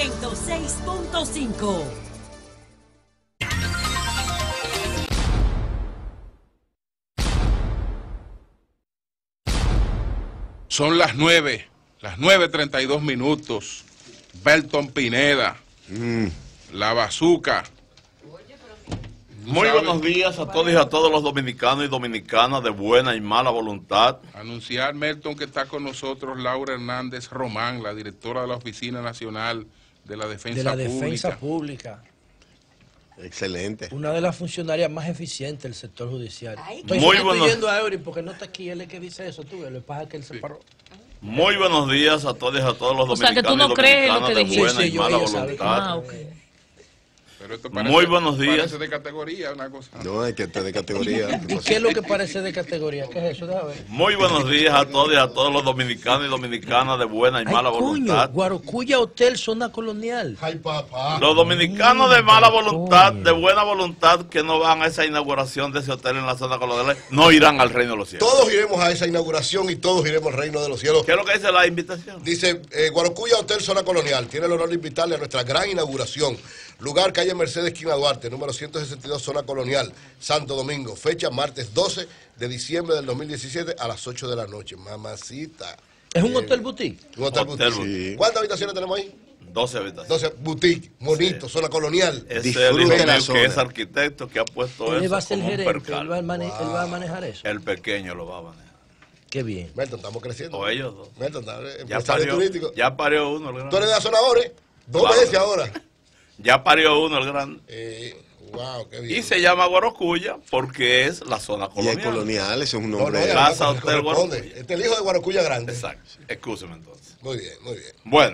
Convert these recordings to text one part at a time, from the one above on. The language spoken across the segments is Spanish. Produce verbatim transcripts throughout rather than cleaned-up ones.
ciento seis punto cinco. Son las nueve, las nueve treinta y dos minutos. Belton Pineda, mm. La Bazuca. Muy buenos días a todos y a todos los dominicanos y dominicanas de buena y mala voluntad. Anunciar, Melton, que está con nosotros Laura Hernández Román, la directora de la Oficina Nacional de la Defensa de la Pública. Defensa Pública. Excelente. Una de las funcionarias más eficientes del sector judicial. Ay, estoy muy buenos... pidiendo a Eury porque no está aquí, él es que dice eso, tú, lo que pasa es que él se paró. Muy buenos días a todos y a todos los o sea, dominicanos que tú no y crees lo que de dijiste. buena Sí, y sí, mala yo voluntad. Ah, okay. Pero esto parece, muy buenos días. Parece de categoría, una cosa. No, es que esté de categoría. ¿Y qué es lo que parece de categoría? ¿Qué es eso? Déjame ver. Muy buenos días a todos y a todos los dominicanos y dominicanas de buena y Ay, mala coño, voluntad. Guarocuya Hotel, zona colonial. Ay, papá. Los dominicanos de mala voluntad, de buena voluntad, que no van a esa inauguración de ese hotel en la zona colonial, no irán al reino de los cielos. Todos iremos a esa inauguración y todos iremos al reino de los cielos. ¿Qué es lo que dice la invitación? Dice, eh, Guarocuya Hotel Zona Colonial tiene el honor de invitarle a nuestra gran inauguración. Lugar, calle Mercedes, esquina Duarte, número ciento sesenta y dos, Zona Colonial, Santo Domingo. Fecha, martes doce de diciembre del dos mil diecisiete a las ocho de la noche. Mamacita. ¿Es un eh, hotel boutique? Un hotel, Hotel boutique. boutique. ¿Cuántas habitaciones tenemos ahí? doce habitaciones. doce, boutique, bonito, sí. Zona colonial. Es Disfrute el hijo la mío zona. que es arquitecto que ha puesto Él eso va a ser como un gerente, percal. él va, a mane- Wow. él va a manejar eso. El pequeño lo va a manejar. Qué bien. Melton, estamos creciendo. O ellos dos. Melton, está, Ya empresario parió, turístico. ya parió uno el grande. Tú eres de la zona Ore, dos Claro. veces ahora. Ya parió uno el grande. Eh, wow, qué bien. Y se llama Guarocuya porque es la zona Y colonial. es colonial, ese es un nombre. no, de Plaza además, Hotel corresponde. Guarocuya. Este es el hijo de Guarocuya Grande. Exacto. Excúseme entonces. Muy bien, muy bien. Bueno,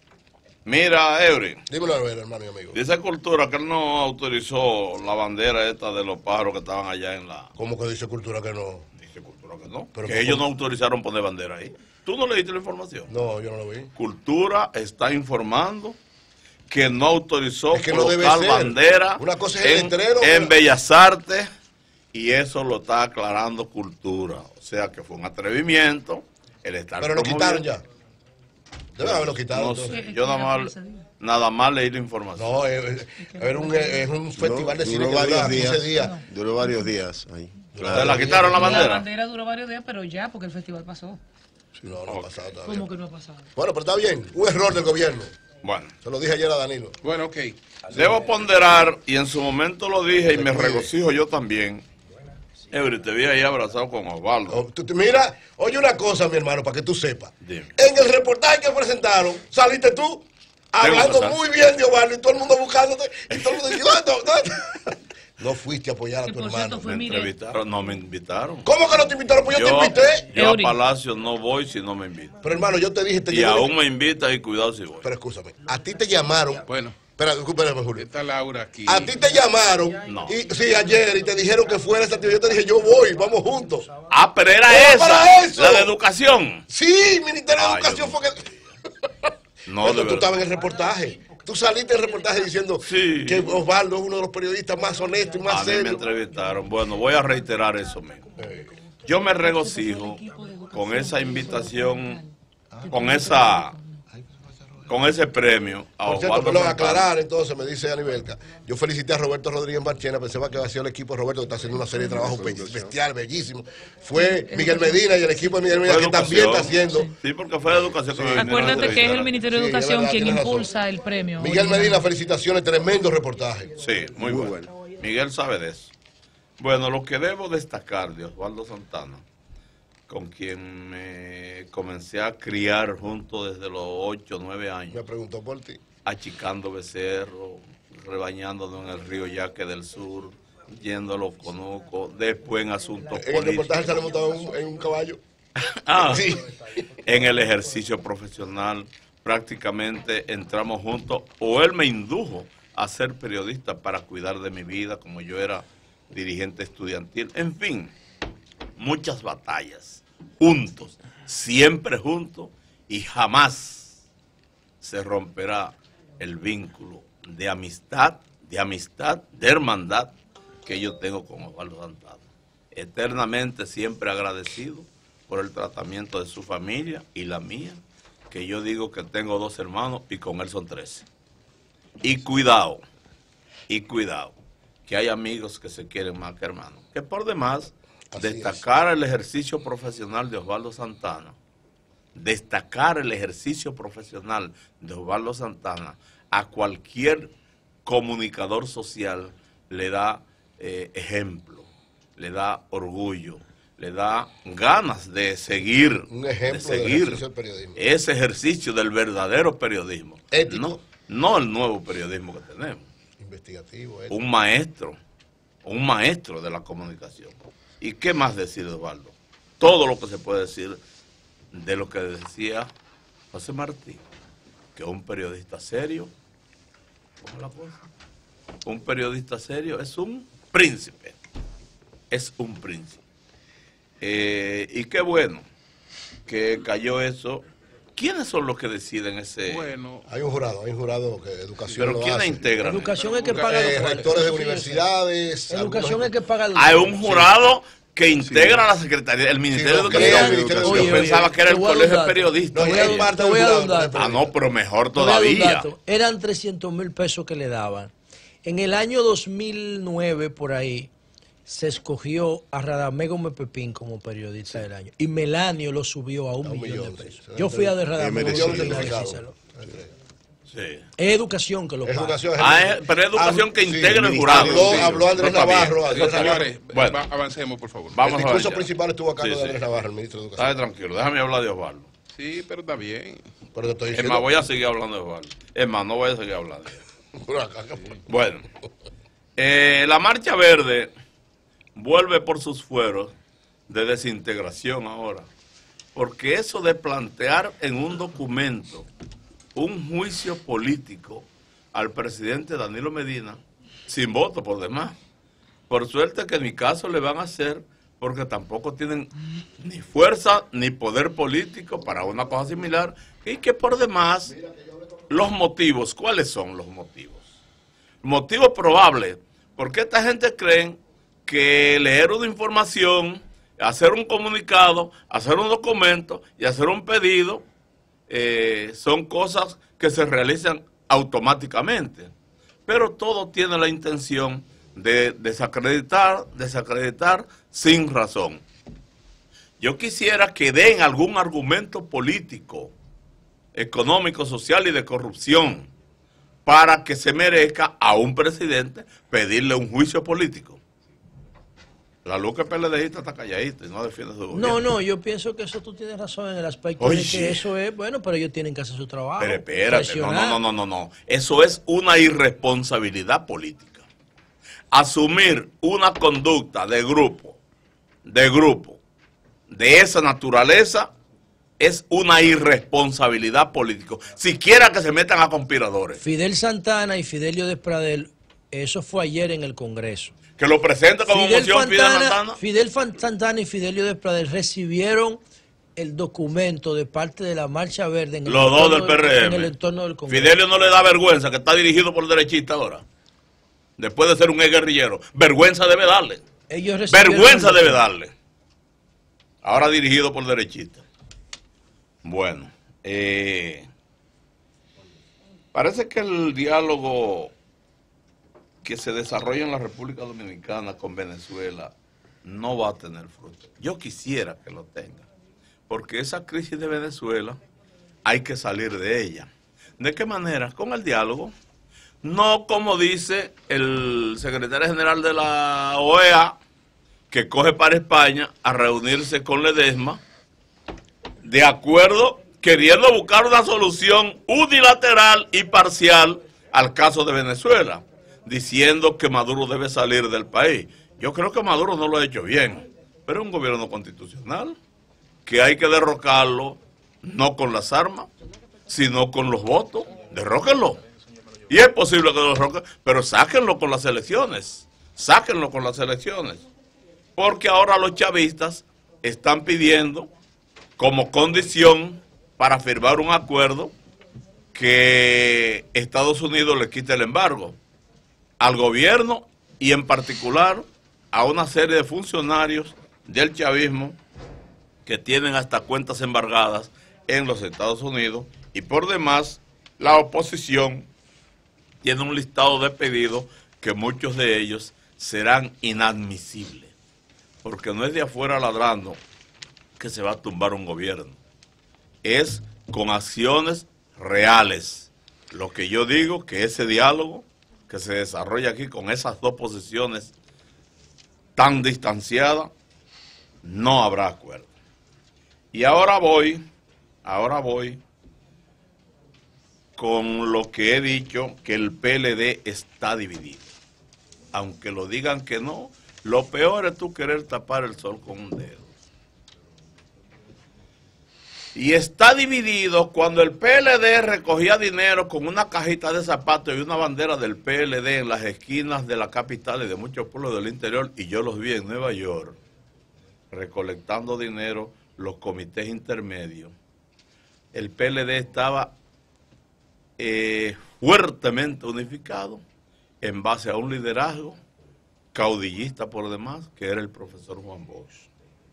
mira, Eury. Dímelo a ver, hermano y amigo. Dice Cultura que él no autorizó la bandera esta de los pájaros que estaban allá en la... ¿Cómo que dice Cultura que no? Dice Cultura que no. Pero que ¿cómo? ellos no autorizaron poner bandera ahí. ¿Tú no leíste la información? No, yo no lo vi. Cultura está informando que no autorizó Es que no debe colocar ser. bandera Una cosa es el en, letrero, en una- Bellas Artes, y eso lo está aclarando Cultura. O sea que fue un atrevimiento el estar Pero lo quitaron promoviendo. ya. Deben haberlo quitado. No entonces. sé, yo nada más, nada más leí la información. No, es, es un, es un festival de cine Duró que varios dura días. quince días. Duró varios días ahí. ¿Ustedes la quitaron la La bandera? bandera duró varios días, pero ya, porque el festival pasó. No, no ha pasado todavía. ¿Cómo que no ha pasado? Bueno, pero está bien. Un error del gobierno. Bueno, Se lo dije ayer a Danilo. Bueno, ok. debo ponderar, y en su momento lo dije y me cuide. regocijo yo también. Eury, te vi ahí abrazado con Osvaldo. Oh, tú- tú- mira, oye una cosa, mi hermano, para que tú sepas. Dime. En el reportaje que presentaron, saliste tú hablando que muy bien de Osvaldo y todo el mundo buscándote. Y todo el mundo diciendo, ¿dónde, dónde? No fuiste a apoyar a Que tu por hermano. cierto fue Me Miguel. entrevistaron, no me invitaron. ¿Cómo que no te invitaron? Pues yo, Yo, te invité. yo a Eury. Palacio no voy si no me invitan. Pero hermano, yo te dije, te Y llegó- aún me invitan y cuidado si voy. Pero escúchame, a ti te llamaron. Bueno, Espera, espérame, Julio. está Laura aquí. A ti te llamaron. No. Y, sí, ayer, y te dijeron que fuera esa actividad. Yo te dije, yo voy, vamos juntos. Ah, pero era Era esa, para eso. la de educación. Sí, Ministerio de Ay, Educación yo fue que. No, Bueno, de tú verdad. estabas en el reportaje. Tú saliste del reportaje diciendo Sí. que Osvaldo es uno de los periodistas más honestos y más A mí me serios. entrevistaron. Bueno, voy a reiterar eso mismo. Yo me regocijo con esa invitación, con esa, con ese premio a Por cierto, Osvaldo me lo Santana. aclarar, entonces, me dice Anibelca. Yo felicité a Roberto Rodríguez Marchena, pensaba que había sido el equipo de Roberto, que está haciendo una serie de trabajos be- bestial, bellísimo. Fue Miguel Medina y el equipo de Miguel Medina, Fue que también está educación. haciendo. Sí, porque fue de educación. que me vinieron a Acuérdate que es entrevistar. el Ministerio de Sí, es Educación verdad, quien tienes razón. impulsa el premio. Miguel Medina, felicitaciones, tremendo reportaje. Sí, muy, bueno. Miguel sabe de eso. Bueno, lo que debo destacar de Osvaldo Santana, con quien me comencé a criar junto desde los ocho, nueve años, Me preguntó por ti. achicando becerros, rebañándonos en el río Yaque del Sur, yendo a los Conucos, después en asuntos En el reportaje políticos. sale montado en un, en un caballo. Ah, Sí. en el ejercicio profesional prácticamente entramos juntos, o él me indujo a ser periodista para cuidar de mi vida, como yo era dirigente estudiantil. En fin, muchas batallas, juntos, siempre juntos, y jamás se romperá el vínculo de amistad, de amistad, de hermandad que yo tengo con Osvaldo Santana. Eternamente siempre agradecido por el tratamiento de su familia y la mía, que yo digo que tengo dos hermanos y con él son trece. Y cuidado, y cuidado, que hay amigos que se quieren más que hermanos. Que por demás, Así destacar es. el ejercicio profesional de Osvaldo Santana, destacar el ejercicio profesional de Osvaldo Santana a cualquier comunicador social le da eh, ejemplo, le da orgullo, le da ganas de seguir, Un ejemplo de seguir del ejercicio del periodismo. ese ejercicio del verdadero periodismo. Ético. No, no el nuevo periodismo que tenemos. Investigativo, ético. Un maestro, un maestro de la comunicación. ¿Y qué más decir de Osvaldo? Todo lo que se puede decir de lo que decía José Martí, que un periodista serio, ¿cómo es la cosa? Un periodista serio es un príncipe, es un príncipe. Eh, y qué bueno que cayó eso. ¿Quiénes son los que deciden ese? Bueno, Hay un jurado, hay un jurado que educación Pero lo ¿quiénes hace. integran? Educación es que paga Eh, los rectores de sí, universidades. Educación algunos- es que paga los Hay un jurado que integra la Secretaría, el Ministerio Sí, de lo crea Educación. el Ministerio de Yo Educación. pensaba que era te el voy a dar un Colegio de dato. Periodistas. No, Te voy a es dar- parte te del voy a dar un jurado, dato. Ah, no, pero mejor Te voy a dar un todavía. dato. Eran trescientos mil pesos que le daban. En el año dos mil nueve, por ahí, se escogió a Radamés Gómez Pepín como periodista del año. Y Melanio lo subió a un, A un millón, millón, de sí. pesos. Se Yo fui a de Y Radamés millón Gómez Pepín a certificado. decírselo. Sí. Es educación que lo Es paga. educación. Ah, es- pero es educación que integra el jurado. Habló, Sí. habló Andrés No está bien. Navarro. Andrés Navarro. señores, Bueno. va- avancemos, por favor. Vamos El a discurso ver ya. principal estuvo a cargo Sí, de sí. Andrés Navarro, el ministro de Educación. Está tranquilo, déjame hablar de Osvaldo. Sí, pero está bien. Pero te estoy Es diciendo. más, voy a seguir hablando de Osvaldo. Es más, no voy a seguir hablando. Bueno, eh, la Marcha Verde vuelve por sus fueros de desintegración ahora. Porque eso de plantear en un documento un juicio político al presidente Danilo Medina, sin voto por demás. Por suerte que en mi caso le van a hacer, porque tampoco tienen ni fuerza ni poder político para una cosa similar, y que por demás, los motivos, ¿cuáles son los motivos? Motivos probables, porque esta gente cree que leer una información, hacer un comunicado, hacer un documento y hacer un pedido eh, son cosas que se realizan automáticamente. Pero todo tiene la intención de desacreditar, desacreditar sin razón. Yo quisiera que den algún argumento político, económico, social y de corrupción para que se merezca a un presidente pedirle un juicio político. La Luca PLDista está calladita y no defiende su gobierno. No, no, yo pienso que eso tú tienes razón en el aspecto Oye. de que eso es, bueno, pero ellos tienen que hacer su trabajo. Pero espérate, no, presionar. no, no, no, no. Eso es una irresponsabilidad política. Asumir una conducta de grupo, de grupo, de esa naturaleza, es una irresponsabilidad política. Siquiera que se metan a conspiradores. Fidel Santana y Fidelio Despradel, eso fue ayer en el Congreso. Que lo presente como Fidel moción Fidel Santana, Santana. Fidel Fan- Santana y Fidelio Despradel recibieron el documento de parte de la Marcha Verde en el, Los dos del entorno P R M. en el entorno del Congreso. Fidelio no le da vergüenza, que está dirigido por derechista ahora. Después de ser un guerrillero. Vergüenza debe darle. Ellos recibieron Vergüenza el- debe darle. Ahora dirigido por derechista. Bueno, eh, parece que el diálogo que se desarrolla en la República Dominicana con Venezuela no va a tener fruto. Yo quisiera que lo tenga, porque esa crisis de Venezuela hay que salir de ella. ¿De qué manera? Con el diálogo. No como dice el secretario general de la O E A, que coge para España a reunirse con Ledesma, de acuerdo, queriendo buscar una solución unilateral y parcial al caso de Venezuela, diciendo que Maduro debe salir del país. Yo creo que Maduro no lo ha hecho bien, pero es un gobierno constitucional, que hay que derrocarlo, no con las armas, sino con los votos. Derróquenlo. Y es posible que lo derroquen, pero sáquenlo con las elecciones, sáquenlo con las elecciones. Porque ahora los chavistas están pidiendo como condición para firmar un acuerdo que Estados Unidos le quite el embargo al gobierno y en particular a una serie de funcionarios del chavismo que tienen hasta cuentas embargadas en los Estados Unidos, y por demás, la oposición tiene un listado de pedidos que muchos de ellos serán inadmisibles, porque no es de afuera ladrando que se va a tumbar un gobierno, es con acciones reales. Lo que yo digo, que ese diálogo que se desarrolla aquí con esas dos posiciones tan distanciadas, no habrá acuerdo. Y ahora voy, ahora voy con lo que he dicho, que el P L D está dividido. Aunque lo digan que no, lo peor es tú querer tapar el sol con un dedo. Y está dividido cuando el P L D recogía dinero con una cajita de zapatos y una bandera del P L D en las esquinas de la capital y de muchos pueblos del interior, y yo los vi en Nueva York, recolectando dinero, los comités intermedios. El P L D estaba eh, fuertemente unificado en base a un liderazgo caudillista por demás, que era el profesor Juan Bosch.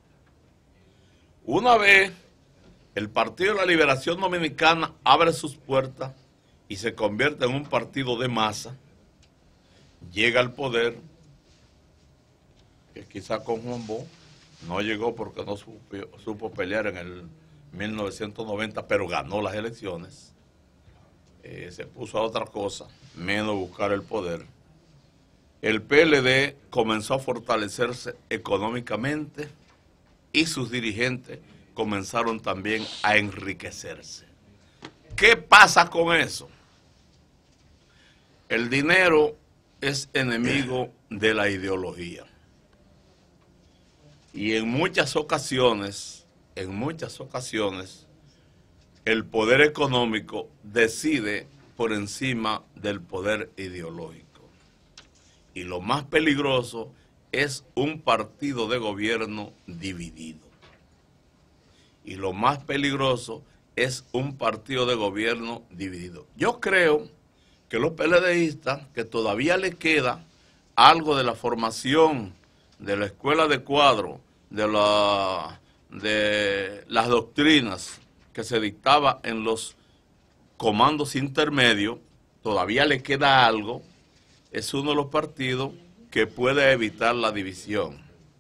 Una vez el Partido de la Liberación Dominicana abre sus puertas y se convierte en un partido de masa, llega al poder, que quizá con Juan Bosch no llegó porque no supo, supo pelear en el mil novecientos noventa, pero ganó las elecciones, eh, se puso a otra cosa, menos buscar el poder. El P L D comenzó a fortalecerse económicamente y sus dirigentes comenzaron también a enriquecerse. ¿Qué pasa con eso? El dinero es enemigo de la ideología. Y en muchas ocasiones, en muchas ocasiones, el poder económico decide por encima del poder ideológico. Y lo más peligroso es un partido de gobierno dividido. Y lo más peligroso es un partido de gobierno dividido. Yo creo que los PLDistas, que todavía les queda algo de la formación de la escuela de cuadro, de, la, de las doctrinas que se dictaba en los comandos intermedios, todavía le queda algo, es uno de los partidos que puede evitar la división.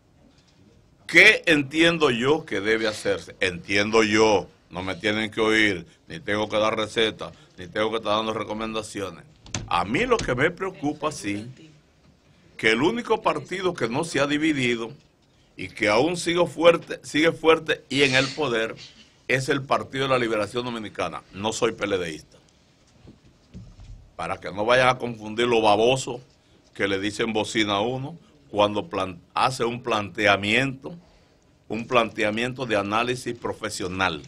¿Qué entiendo yo que debe hacerse? Entiendo yo, no me tienen que oír, ni tengo que dar recetas, ni tengo que estar dando recomendaciones. A mí lo que me preocupa, sí, que el único partido que no se ha dividido y que aún sigue fuerte, sigue fuerte y en el poder, es el Partido de la Liberación Dominicana. No soy PLDista. Para que no vayan a confundir lo baboso que le dicen bocina a uno cuando plan, hace un planteamiento, un planteamiento de análisis profesional.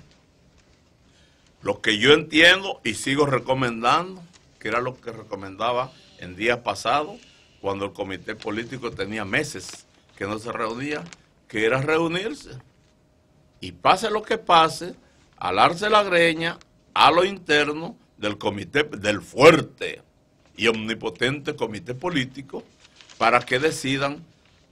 Lo que yo entiendo y sigo recomendando, que era lo que recomendaba en días pasados, cuando el comité político tenía meses que no se reunía, que era reunirse. Y pase lo que pase, alarse la greña a lo interno del comité, del fuerte y omnipotente comité político, para que decidan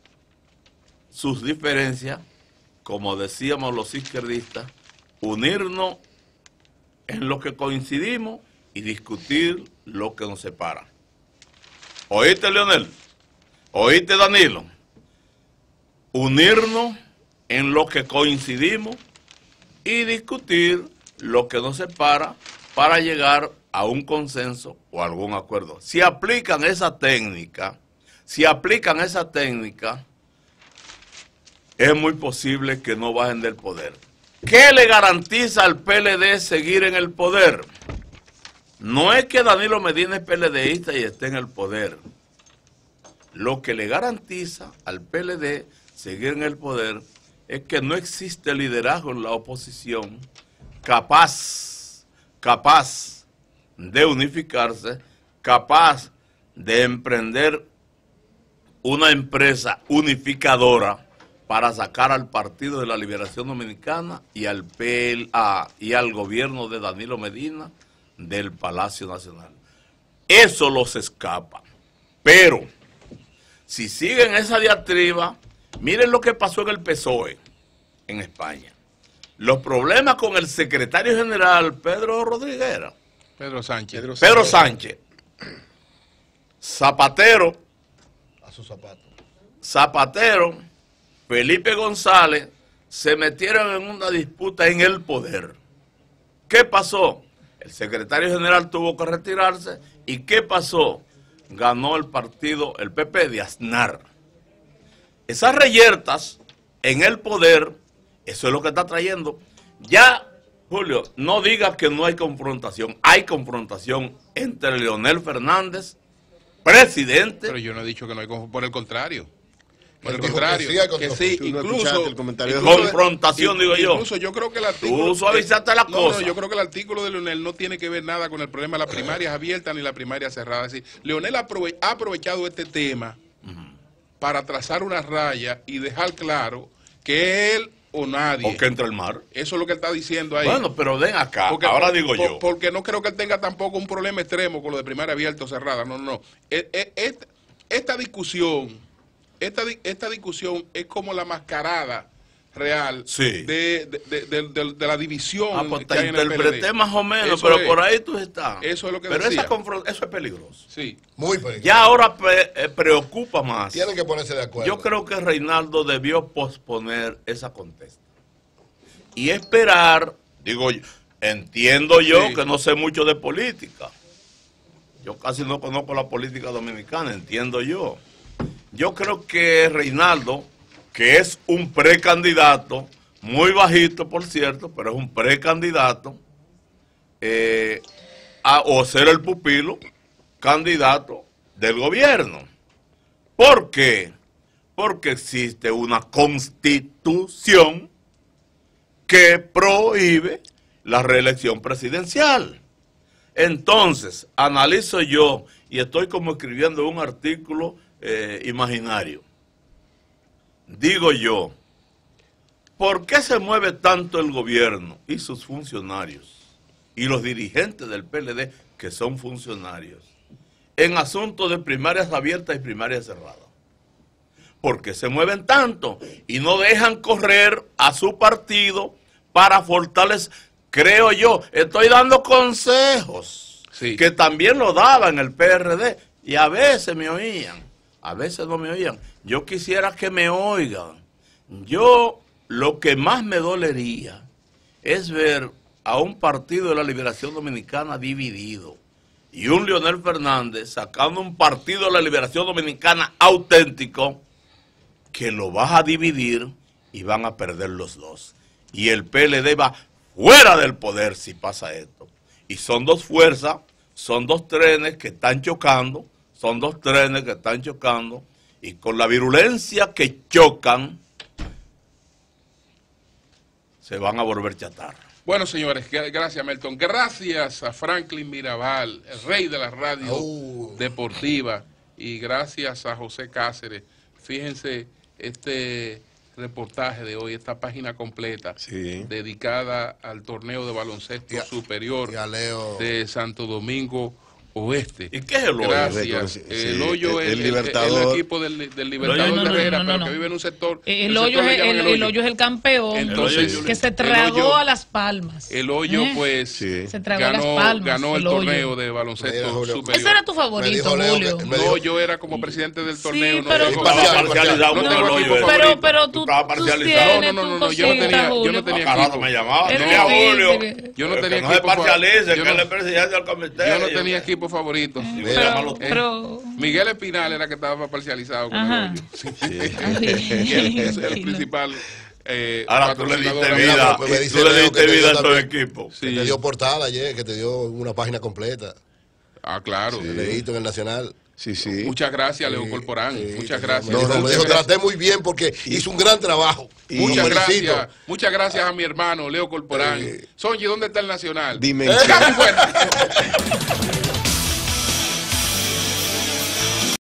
sus diferencias, como decíamos los izquierdistas, unirnos en lo que coincidimos y discutir lo que nos separa. ¿Oíste, Leonel? ¿Oíste, Danilo? Unirnos en lo que coincidimos y discutir lo que nos separa para llegar a un consenso o algún acuerdo. Si aplican esa técnica, si aplican esa técnica, es muy posible que no bajen del poder. ¿Qué le garantiza al P L D seguir en el poder? No es que Danilo Medina es PLDista y esté en el poder. Lo que le garantiza al P L D seguir en el poder es que no existe liderazgo en la oposición capaz, capaz de unificarse, capaz de emprender una empresa unificadora para sacar al Partido de la Liberación Dominicana y al P L A y al gobierno de Danilo Medina del Palacio Nacional. Eso los escapa. Pero si siguen esa diatriba, miren lo que pasó en el P S O E en España. los problemas con el secretario general Pedro Rodríguez, Pedro Sánchez. Pedro Pedro Sánchez, Zapatero, A sus zapatos. Zapatero, Felipe González, se metieron en una disputa en el poder. ¿Qué pasó? El secretario general tuvo que retirarse. ¿Y qué pasó? Ganó el partido, el P P de Aznar. Esas reyertas en el poder, eso es lo que está trayendo. Ya, Julio, no digas que no hay confrontación. Hay confrontación entre Leonel Fernández, presidente. Pero yo no he dicho que no hay confrontación, por el contrario. Por Él el dijo contrario, que sí hay que sí, Tú no incluso, escuchaste el comentario de- incluso- Confrontación, digo yo. Incluso yo creo que el artículo... Tú suavizaste la no, cosa. No, yo creo que el artículo de Leonel no tiene que ver nada con el problema de las primarias abiertas ni la primaria cerrada. Es decir, Leonel aprove- ha aprovechado este tema para trazar una raya y dejar claro que él o nadie... Porque entra el mar. Eso es lo que él está diciendo ahí. Bueno, pero ven acá, Porque- ahora por- digo por- yo. Porque no creo que él tenga tampoco un problema extremo con lo de primaria abierta o cerrada. No, no, no. E- e- Esta, esta discusión, esta, di- esta discusión es como la mascarada real Sí. de, de, de- de- de- de la división Ah, pues que te hay en el P L D. interpreté más o menos, Eso pero es. por ahí tú estás. Eso es lo que Pero decía. esa confron- eso es peligroso. Sí. Muy peligroso. Ya ahora pre- eh, preocupa más. Tienen que ponerse de acuerdo. Yo creo que Reinaldo debió posponer esa contesta. Y esperar, digo, yo, entiendo yo Sí. que no sé mucho de política. Yo casi no conozco la política dominicana, entiendo yo. Yo creo que Reinaldo, que es un precandidato, muy bajito por cierto, pero es un precandidato, eh, a, o ser el pupilo candidato del gobierno. ¿Por qué? Porque existe una constitución que prohíbe la reelección presidencial. Entonces, analizo yo, y estoy como escribiendo un artículo eh, imaginario. Digo yo, ¿por qué se mueve tanto el gobierno y sus funcionarios y los dirigentes del P L D que son funcionarios en asuntos de primarias abiertas y primarias cerradas? ¿Por qué se mueven tanto y no dejan correr a su partido para fortalecer? Creo yo, estoy dando consejos Sí. que también lo daba en el P R D y a veces me oían, a veces no me oían. Yo quisiera que me oigan. Yo lo que más me dolería es ver a un partido de la Liberación Dominicana dividido y un Leonel Fernández sacando un partido de la Liberación Dominicana auténtico que lo vas a dividir y van a perder los dos. Y el P L D va fuera del poder si pasa esto. Y son dos fuerzas, son dos trenes que están chocando, son dos trenes que están chocando, y con la virulencia que chocan, se van a volver chatarra. Bueno, señores, gra- gracias, Melton. Gracias a Franklin Mirabal, el rey de la radio Oh. deportiva, y gracias a José Cáceres. Fíjense este reportaje de hoy, esta página completa, Sí. dedicada al torneo de baloncesto Y a- superior y a Leo. de Santo Domingo Oeste. ¿Y qué es el hoyo? Gracias. Sí, el hoyo el- es el el, el- Libertador. el equipo del, del Libertador No, no, no, Herrera, no, no, pero no. que vive en un sector. El, sector hoyo es le el, llaman el- el hoyo es el campeón Entonces, que se el tragó hoyo- a Las Palmas. El hoyo, ¿Eh? pues, Sí. Se tragó ganó, Las Palmas, ganó el, el hoyo. torneo de Mira, baloncesto Julio. superior. Ese era tu Me favorito, dijo Leo Julio. que- me No, dijo- yo era como presidente del Sí, torneo. no pero- tengo- Parcial, Estaba parcializado no con tengo el equipo hoyo. favorito. Pero, pero tú, Estaba tú parcializado. tienes No, no, no, tu no, yo no cosita, tenía- yo no Julio. tenía A cada rato equipo. me llamaba, Es mira Julio, difícil. Yo no que tenía no se equipo fa- parcialice, yo que no- él es presidente del comité. Yo no tenía equipo favorito. Pero, pero, Miguel Espinal era que estaba parcializado con Ajá. el hoyo. Y él es el principal eh, Ahora tú le patrocinador diste de la- vida, pues me dice tú le Leo diste que te vida dio a tu también. equipo. Que Sí. te dio portada ayer, que te dio una página completa. Ah, claro. Te leíto en el Nacional. Sí, sí. Muchas gracias, Leo Sí, Corporán. sí, Muchas sí, gracias. No, no, me dijo, traté muy bien porque hizo un gran trabajo. Muchas Lo felicito. gracias. Muchas gracias a mi hermano Leo Corporán. Eh. Sonji, ¿dónde está el Nacional? Dime. ¡Cambio fuera!